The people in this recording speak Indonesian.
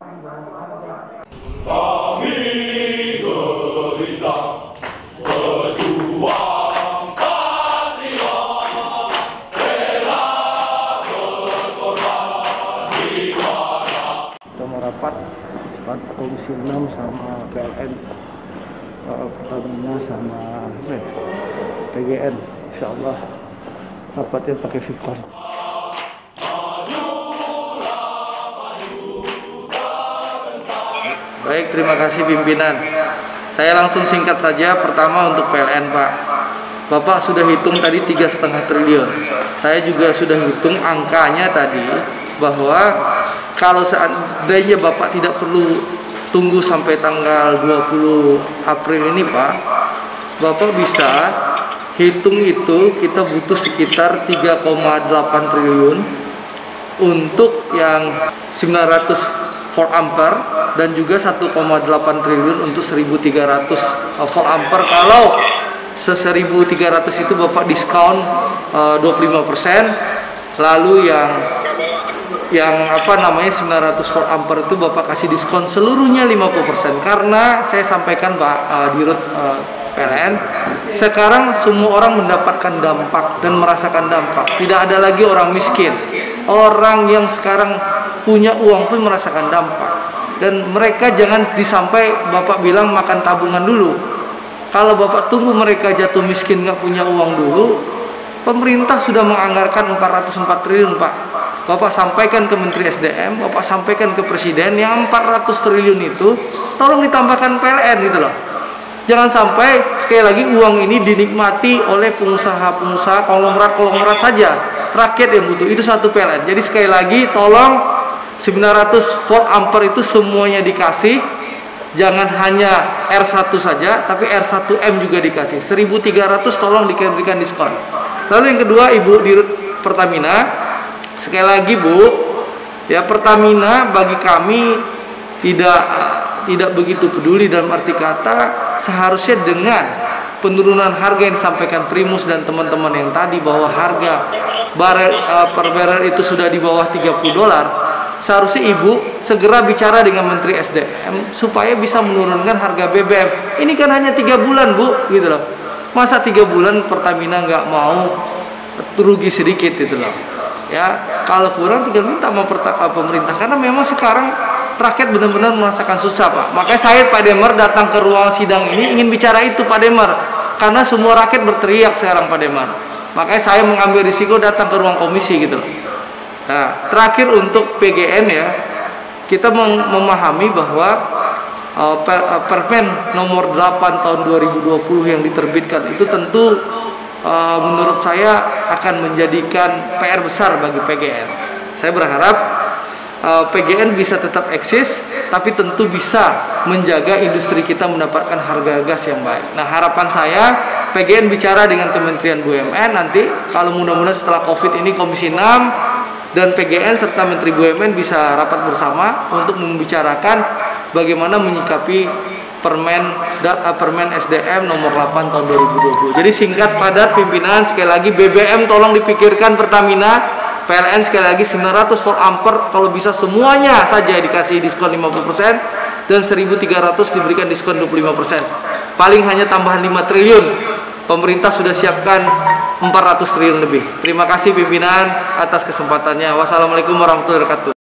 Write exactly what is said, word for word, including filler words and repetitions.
Kami Gerindra pejuang patriot, rela berkorban jiwa. Kita merapat Komisi enam sama P L N, uh, Pertamina sama apa ya, P G N. Insya Allah rapatnya pakai Victor. Baik, terima kasih pimpinan. Saya langsung singkat saja. Pertama untuk P L N, Pak. Bapak sudah hitung tadi tiga setengah triliun. Saya juga sudah hitung angkanya tadi, bahwa kalau seandainya Bapak tidak perlu tunggu sampai tanggal dua puluh April ini, Pak, Bapak bisa hitung itu kita butuh sekitar tiga koma delapan triliun untuk yang sembilan ratus volt ampere dan juga satu koma delapan triliun untuk seribu tiga ratus volt ampere. Kalau seribu tiga ratus itu Bapak diskon uh, dua puluh lima persen, lalu yang yang apa namanya sembilan ratus volt ampere itu Bapak kasih diskon seluruhnya lima puluh persen. Karena saya sampaikan Pak uh, Dirut uh, P L N, sekarang semua orang mendapatkan dampak dan merasakan dampak. Tidak ada lagi orang miskin. Orang yang sekarang punya uang pun merasakan dampak. Dan mereka jangan disampai Bapak bilang makan tabungan dulu. Kalau Bapak tunggu mereka jatuh miskin nggak punya uang dulu, pemerintah sudah menganggarkan empat ratus empat triliun, Pak. Bapak sampaikan ke Menteri S D M, Bapak sampaikan ke Presiden, yang empat ratus triliun itu tolong ditambahkan P L N gitu loh. Jangan sampai sekali lagi uang ini dinikmati oleh pengusaha-pengusaha konglomerat-konglomerat saja. Rakyat yang butuh itu satu P L N. Jadi sekali lagi tolong sembilan ratus volt ampere itu semuanya dikasih. Jangan hanya R satu saja, tapi R satu M juga dikasih. seribu tiga ratus tolong diberikan diskon. Lalu yang kedua, Ibu Dirut Pertamina, sekali lagi Bu, ya Pertamina bagi kami tidak tidak begitu peduli, dalam arti kata seharusnya dengan penurunan harga yang disampaikan Primus dan teman-teman yang tadi, bahwa harga barel uh, per barel itu sudah di bawah tiga puluh dolar, seharusnya Ibu segera bicara dengan Menteri S D M supaya bisa menurunkan harga B B M. Ini kan hanya tiga bulan Bu, gitu loh. Masa tiga bulan Pertamina nggak mau rugi sedikit gitu loh. Ya, kalau kurang tinggal minta sama pemerintah, karena memang sekarang rakyat benar-benar merasakan susah, Pak. Makanya saya Pak Demar datang ke ruang sidang ini ingin bicara itu, Pak Demar, karena semua rakyat berteriak sekarang, Pak Demar. Makanya saya mengambil risiko datang ke ruang komisi gitu loh. Nah, terakhir untuk P G N ya, kita mem memahami bahwa uh, per uh, Permen nomor delapan tahun dua ribu dua puluh yang diterbitkan itu tentu uh, menurut saya akan menjadikan P R besar bagi P G N. Saya berharap uh, P G N bisa tetap eksis, tapi tentu bisa menjaga industri kita mendapatkan harga gas yang baik. Nah, harapan saya P G N bicara dengan Kementerian B U M N nanti, kalau mudah-mudahan setelah COVID ini Komisi enam dan P G N serta Menteri B U M N bisa rapat bersama untuk membicarakan bagaimana menyikapi Permen uh, Permen S D M nomor delapan tahun dua ribu dua puluh. Jadi singkat padat pimpinan, sekali lagi B B M tolong dipikirkan Pertamina, P L N sekali lagi sembilan ratus volt ampere kalau bisa semuanya saja dikasih diskon lima puluh persen dan seribu tiga ratus diberikan diskon dua puluh lima persen. Paling hanya tambahan lima triliun. Pemerintah sudah siapkan empat ratus triliun lebih. Terima kasih pimpinan atas kesempatannya. Wassalamualaikum warahmatullahi wabarakatuh.